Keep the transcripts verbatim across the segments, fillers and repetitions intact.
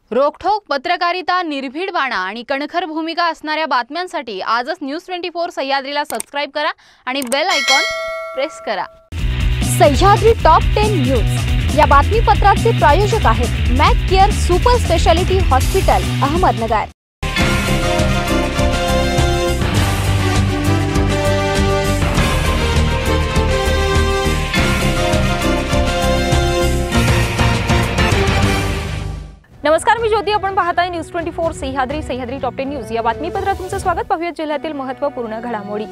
रोखठोक पत्रकारिता, निर्भीड बाणा आणि कणखर भूमिका असणाऱ्या बातम्यांसाठी आजच न्यूज ट्वेंटी फोर सह्याद्रीला सबस्क्राइब करा आणि बेल आयकॉन प्रेस करा। सह्याद्री टॉप टेन न्यूज या बातमीपत्राचे प्रायोजक आहेत Mac Care super speciality hospital, Ahmednagar. नमस्कार, मी ज्योती। आपण पाहताय news twenty four Sahyadri Sahyadri top ten news या बातमीपत्रात तुमचं स्वागत। पाहूया जिल्ह्यातील महत्त्वपूर्ण घडामोडी।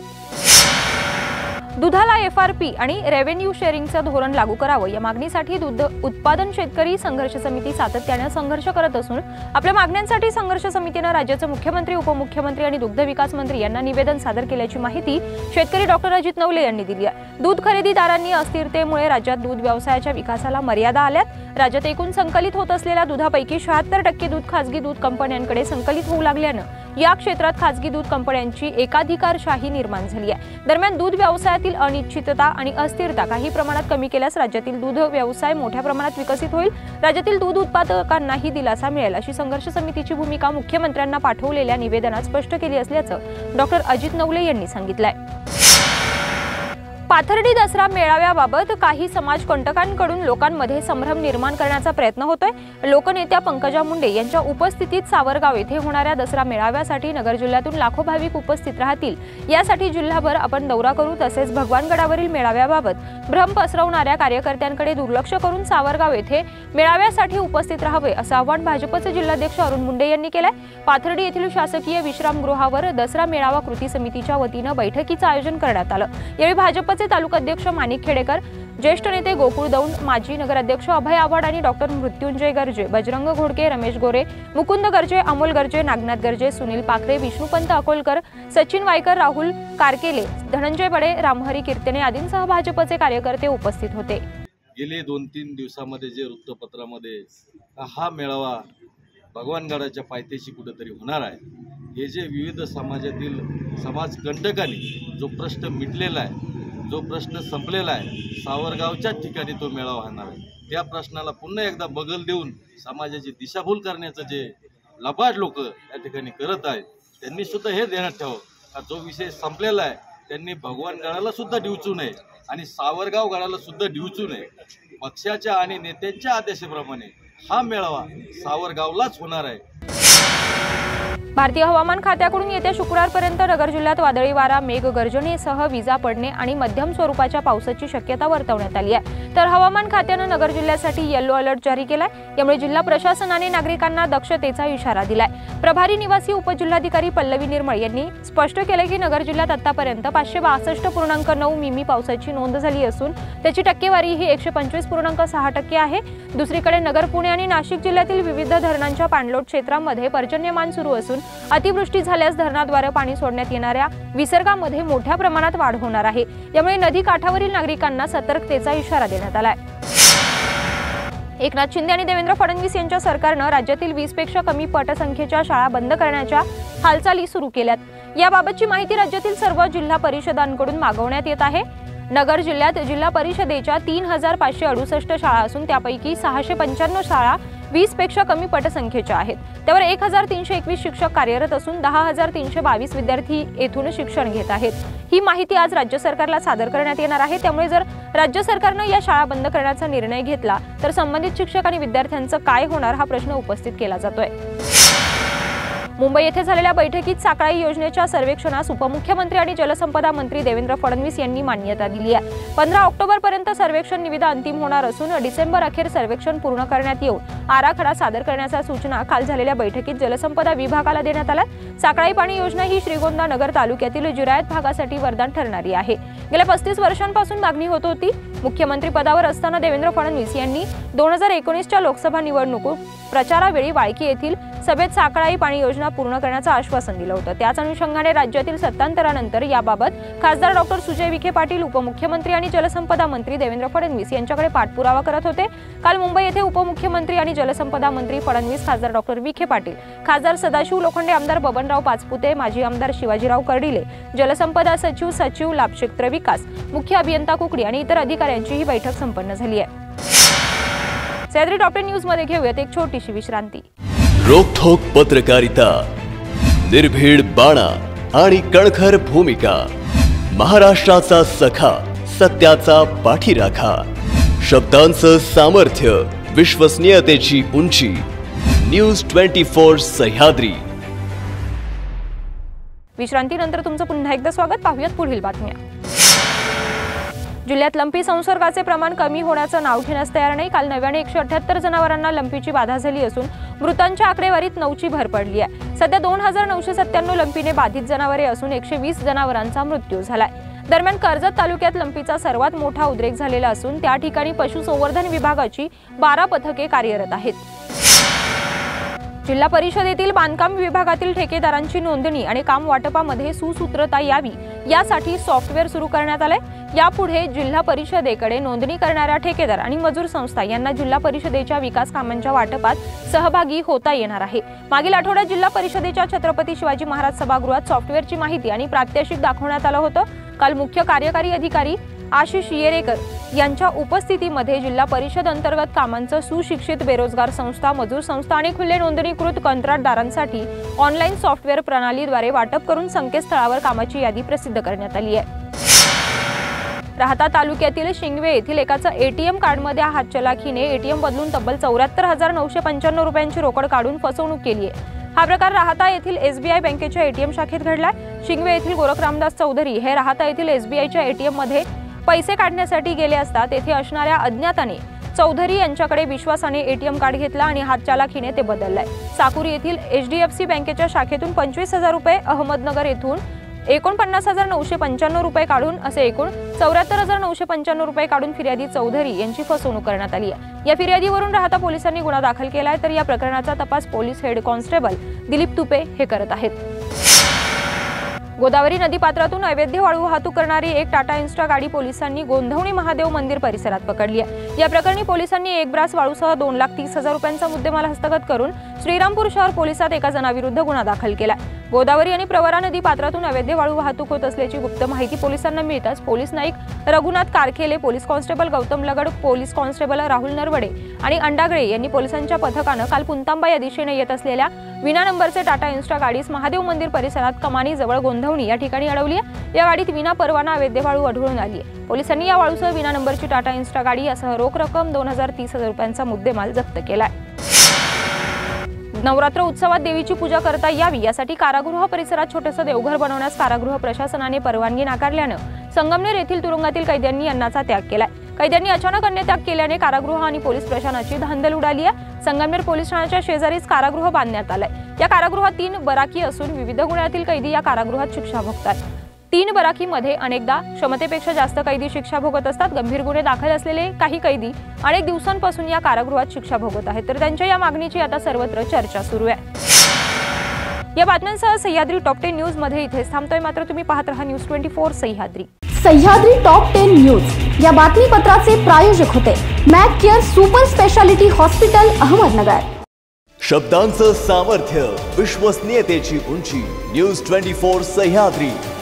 दुधाला एफ आर पी आणि रेव्हेन्यू शेअरिंगचं धोरण लागू करावं या मागणीसाठी दूध उत्पादन शेतकरी संघर्ष समिती सातत्याने संघर्ष करत असून आपल्या मागण्यांसाठी संघर्ष समितीने राज्याचे मुख्यमंत्री, उपमुख्यमंत्री आणि दुग्ध विकास मंत्री यांना निवेदन सादर केल्याची माहिती शेतकरी डॉक्टर अजित नवले यांनी दिली आहे। दूध खरेदीदारांनी अस्थिरतेमुळे राज्यात दूध व्यवसायाच्या विकासाला मर्यादा आल्यात। राज्यात एकूण संकलित होत असलेल्या दुधापैकी शहात्तर टक्के दूध खासगी दूध कंपन्यांकडे संकलित होऊ लागल्यानं या क्षेत्रात खासगी दूध कंपन्यांची एकाधिकारशाही निर्माण झाली आहे। दरम्यान दूध व्यवसायातील अनिश्चितता आणि अस्थिरता काही प्रमाणात कमी केल्यास राज्यातील दूध व्यवसाय मोठ्या प्रमाणात विकसित होईल। राज्यातील दूध उत्पादकांनाही दिलासा मिळेल अशी संघर्ष समितीची भूमिका मुख्यमंत्र्यांना पाठवलेल्या निवेदनात स्पष्ट केली असल्याचं डॉक्टर अजित नवले यांनी सांगितलंय। पाथर्डी दसरा मेळाव्याबाबत काही समाजकंटकांकडून लोकांमध्ये संभ्रम निर्माण करण्याचा प्रयत्न होतोय। लोकनेत्या पंकजा मुंडे यांच्या उपस्थितीत सावरगाव येथे होणाऱ्या दसरा मेळाव्यासाठी नगर जिल्ह्यातून लाखो भाविक उपस्थित राहतील, यासाठी जिल्हाभर आपण दौरा करू। तसेच भगवानगडावरील मेळाव्याबाबत भ्रम पसरवणाऱ्या कार्यकर्त्यांकडे दुर्लक्ष करून सावरगाव येथे मेळाव्यासाठी उपस्थित राहावे असं आवाहन भाजपचे जिल्हाध्यक्ष अरुण मुंडे यांनी केलंय। पाथर्डी येथील शासकीय विश्रामगृहावर दसरा मेळावा कृती समितीच्या वतीनं बैठकीचं आयोजन करण्यात आलं। यावेळी भाजपचे तालुकाध्यक्ष माणिक खेडेकर, ज्येष्ठ नेते गोकुळ दौंड, माजी नगराध्यक्ष अभय आव्हाड आणि डॉक्टर मृत्युंजय गर्जे, बजरंग घोडके, रमेश गोरे, मुकुंद गर्जे, अमोल गर्जे, नागनाथ गर्जे, सुनील पाखरे, विष्णुपंत अकोलकर, सचिन वायकर, राहुल कारकेले, धनंजय बडे, रामहरी कीर्तने आदींसह भाजपचे कार्यकर्ते उपस्थित होते। गेले दोन तीन दिवसांमध्ये जे वृत्तपत्रामध्ये हा मेळावा भगवानगडाच्या पायथ्याशी कुठेतरी होणार आहे, हे जे विविध समाजातील समाजकंटकांनी जो प्रश्न मिटलेला आहे, जो प्रश्न संपलेला आहे, सावरगावच्या ठिकाणी तो मेळावा होणार आहे, त्या प्रश्नाला पुन्हा एकदा बगल देऊन समाजाची दिशाभूल करण्याचं जे लबाड लोक या ठिकाणी करत आहेत, त्यांनी सुद्धा हे ध्यानात ठेवावं का जो विषय संपलेला आहे त्यांनी भगवानगडाला सुद्धा डिवचू नये आणि सावरगाव गडाला सुद्धा डिवचू नये। पक्षाच्या आणि नेत्यांच्या आदेशाप्रमाणे हा मेळावा सावरगावलाच होणार आहे। भारतीय हवामान खात्याकडून येत्या शुक्रवारपर्यंत नगर जिल्ह्यात वादळी वारा, मेघगर्जनेसह विजा पडणे आणि मध्यम स्वरूपाच्या पावसाची शक्यता वर्तवण्यात आली आहे। तर हवामान खात्याने नगर जिल्ह्यासाठी येलो अलर्ट जारी केलाय। यामुळे जिल्हा प्रशासनाने नागरिकांना दक्षतेचा इशारा दिलाय। प्रभारी निवासी उपजिल्हाधिकारी पल्लवी निर्मळ यांनी स्पष्ट केले की नगर जिल्ह्यात आतापर्यंत पाचशे बासष्ट पूर्णांक नऊ मिमी पावसाची नोंद झाली असून त्याची टक्केवारी ही एकशे पंचवीस पूर्णांक सहा टक्के आहे। दुसरीकडे नगर, पुणे आणि नाशिक जिल्ह्यातील विविध धरणांच्या पाणलोट क्षेत्रामध्ये पर्जन्यमान सुरू असून अतिवृष्टी झाल्यास धरणाद्वारे पाणी सोडण्यात येणाऱ्या विसर्गामध्ये मोठ्या प्रमाणात वाढ होणार आहे। यामुळे नदी काठावरील नागरिकांना सतर्कतेचा इशारा देण्यात आलाय। एकनाथ शिंदे आणि देवेंद्र फडणवीस यांच्या सरकारनं राज्यातील वीस पेक्षा कमी पटसंख्येच्या शाळा बंद करण्याच्या हालचाली सुरू केल्यात। याबाबतची माहिती राज्यातील सर्व जिल्हा परिषदांकडून मागवण्यात येत आहे। नगर जिल्ह्यात जिल्हा परिषदेच्या तीन हजार पाचशे अडुसष्ट शाळा असून त्यापैकी सहाशे पंच्याण्णव शाळा वीस पेक्षा कमी पटसंख्येच्या आहेत। त्यावर एक हजार तीनशे एकवीस शिक्षक कार्यरत असून दहा हजार तीनशे बावीस विद्यार्थी येथून शिक्षण घेत आहेत। ही माहिती आज राज्य सरकारला सादर करण्यात येणार आहे। त्यामुळे जर राज्य सरकारनं या शाळा बंद करण्याचा निर्णय घेतला तर संबंधित शिक्षक आणि विद्यार्थ्यांचं काय होणार हा प्रश्न उपस्थित केला जातोय। मुंबई येथे झालेल्या बैठकीत साकळाई योजनेच्या सर्वेक्षणास उपमुख्यमंत्री आणि जलसंपदा मंत्री देवेंद्र फडणवीस यांनी मान्यता दिली आहे। पंधरा ऑक्टोबर पर्यंत सर्वेक्षण निविदा अंतिम होणार असून डिसेंबर अखेर सर्वेक्षण पूर्ण करण्यात येऊन आराखडा सादर करण्याच्या सूचना काल झालेल्या बैठकीत जलसंपदा विभागाला देण्यात आल्या। साकळाई पाणी योजना ही श्रीगोंदा नगर तालुक्यातील जिरायत भागासाठी वरदान ठरणारी आहे। गेल्या पस्तीस वर्षांपासून मागणी होत होती। मुख्यमंत्री पदावर असताना देवेंद्र फडणवीस यांनी दोन हजार एकोणीसच्या लोकसभा निवडणूक प्रचारावेळी वाळकी येथील सभेत साकळाई पाणी योजना पूर्ण करण्याचं आश्वासन दिलं होतं। त्याच अनुषंगाने राज्यातील सत्तांतरानंतर याबाबत खासदार डॉक्टर सुजय विखे पाटील, उपमुख्यमंत्री आणि जलसंपदा मंत्री देवेंद्र फडणवीस यांच्याकडे पाठपुरावा करत होते। काल मुंबई येथे उपमुख्यमंत्री आणि जलसंपदा मंत्री फडणवीस, खासदार डॉक्टर विखे पाटील, खासदार सदाशिव लोखंडे, आमदार बबनराव पाचपुते, माजी आमदार शिवाजीराव कर्डिले, जलसंपदा सचिव सचिव लाभक्षेत्र विकास, मुख्य अभियंता कुकडी आणि इतर अधिकाऱ्यांची ही बैठक संपन्न झाली आहे। सह्याद्री टॉप टेन न्यूज मध्ये घेऊयात एक छोटीशी विश्रांती। रोखोक पत्रकारिता, निर्भीड बाणा आणि कणखर भूमिका, महाराष्ट्राचा सखा, सत्याचा पाठीराखा, शब्दांचं सामर्थ्य, विश्वसनीयतेची उंची. News twenty four Sahyadri. विश्रांतीनंतर तुमचं पुन्हा एकदा स्वागत. पाहूयात पुढील बातम्या. जिल्ह्यात लंपी संसर्गाचे प्रमाण कमी होण्याचं नाव घेण्यास तयार नाही. काल नव्याने एकशे अठ्याहत्तर जनावरांना लंपीची बाधा झाली असून मृतांच्या आकडेवारीत नऊची भर पडली आहे. सध्या दोन हजार नऊशे सत्त्याण्णव लंपीने बाधित जनावरे असून एकशे वीस जनावरांचा मृत्यू झालाय. दरम्यान कर्जत तालुक्यात लंपीचा सर्वात मोठा उद्रेक झालेला असून त्या ठिकाणी पशुसंवर्धन विभागाची बारा पथके कार्यरत आहेत. जिल्हा परिषदेतील बांधकाम विभागातील ठेकेदारांची नोंदणी आणि काम वाटपामध्ये सुसूत्रता यावी यासाठी सॉफ्टवेअर सुरू करण्यात आले. यापुढे जिल्हा परिषदेकडे नोंदणी करणाऱ्या ठेकेदार आणि मजूर संस्था यांना जिल्हा परिषदेच्या विकास कामांच्या वाटपात सहभागी होता येणार आहे. मागील आठवड्यात जिल्हा परिषदेच्या छत्रपती शिवाजी महाराज सभागृहात सॉफ्टवेअरची माहिती आणि प्रात्यक्षिक दाखवण्यात आलं होतं. काल मुख्य कार्यकारी अधिकारी आशिष येरेकर यांच्या उपस्थितीमध्ये जिल्हा परिषद अंतर्गत कामांचं सुशिक्षित बेरोजगार संस्था, मजूर संस्था आणि खुले नोंदणीकृत कंत्राटदारांसाठी ऑनलाईन सॉफ्टवेअर प्रणालीद्वारे वाटप करून संकेतस्थळावर कामाची यादी प्रसिद्ध करण्यात आली आहे. राहता तालुक्यातील शिंगवे येथील एकाचा एटीएम कार्डमध्ये हातचलाखीने एटीएम बदलून तब्बल चौऱ्याहत्तर हजार नऊशे पंच्याण्णव रुपयांची रोकड काढून फसवणूक केली आहे. हा प्रकार राहता येथील एसबीआय बँकेच्या एटीएम शाखेत घडलाय. शिंगवे येथील गोरख रामदास चौधरी हे राहता येथील एसबीआयच्या एटीएम मध्ये पैसे काढण्यासाठी गेले असता तेथे असणाऱ्या अज्ञाताने चौधरी यांच्याकडे विश्वासाने एटीएम कार्ड घेतला आणि हातचलाखीने ते बदललाय. साकुरी येथील एचडीएफसी बँकेच्या शाखेतून पंचवीस हजार रुपये, अहमदनगर येथून एकोणपन्नास हजार नऊशे पंच्याण्णव रुपये काढून असे एकूण चौऱ्याहत्तर हजार नऊशे पंच्याण्णव रुपये काढून फिर्यादी चौधरी यांची फसवणूक करण्यात आली आहे. या फिर्यादीवरून राहता पोलिसांनी गुन्हा दाखल केलाय. तर या प्रकरणाचा तपास police head constable Dilip Tupe हे करत आहेत. गोदावरी नदीपात्रातून अवैध वाळू वाहतूक करणारी एक टाटा इन्स्टा गाडी पोलिसांनी गोंधवणी महादेव मंदिर परिसरात पकडली आहे. या प्रकरणी पोलिसांनी एक ब्रास वाळूसह दोन लाख तीस हजार रुपयांचा मुद्देमाल हस्तगत करून श्रीरामपूर शहर पोलिसात एका जणाविरुद्ध गुन्हा दाखल केला. गोदावरी आणि प्रवरा नदी पात्रातून अवैध वाळू वाहतूक होत असल्याची गुप्त माहिती पोलिसांना मिळताच police Naik Raghunath Karkhele, police constable Gautam Lagad, police constable Rahul Narwade आणि अंडागळे यांनी पोलिसांच्या पथकानं काल पुंतांबा या दिशेने येत असलेल्या विना नंबरचे टाटा इन्स्टा गाडीस महादेव मंदिर परिसरात कमानी जवळ गोंधवणी या ठिकाणी अडवली आहे. या गाडीत विना परवाना अवैध वाळू आढळून आली आहे. पोलिसांनी या वाळूसह विना नंबरची टाटा इन्स्टा गाडी यासह रोख रक्कम दोन हजार तीस हजार रुपयांचा मुद्देमाल जप्त केलाय. नवरात्र उत्सवात देवीची पूजा करता यावी यासाठी कारागृह परिसरात छोटेसे देवघर बनवण्यास कारागृह प्रशासनाने परवानगी नाकारल्यानं संगमनेर येथील तुरुंगातील कैद्यांनी अन्नाचा त्याग केलाय. कैद्यांनी अचानक अन्नत्याग केल्याने कारागृह आणि पोलीस प्रशासनाची धांदल उडाली आहे. संगमनेर पोलीस ठाण्याच्या शेजारीच कारागृह बांधण्यात आलंय. या कारागृहात तीन बराकी असून विविध गुन्ह्यातील कैदी या कारागृहात शिक्षा भोगतात. तीन बराकीमध्ये अनेकदा क्षमतेपेक्षा जास्त कैदी शिक्षा भोगत असतात. गंभीर गुन्हे दाखल असलेले काही कैदी अनेक दिवसांपासून या कारागृहात शिक्षा भोगत आहेत. तर त्यांच्या या मागणीची आता सर्वत्र चर्चा सुरू आहे. या बातम्यांसह सह्याद्री टॉप टेन न्यूज मध्ये इथेच थांबतोय. मात्र तुम्ही पाहत रहा news twenty four Sahyadri. Sahyadri top ten news या बातमीपत्राचे प्रायोजक होते Mac Care super speciality hospital, Ahmednagar. शब्दांचं सामर्थ्य, विश्वसनीयतेची उंची. News twenty four Sahyadri.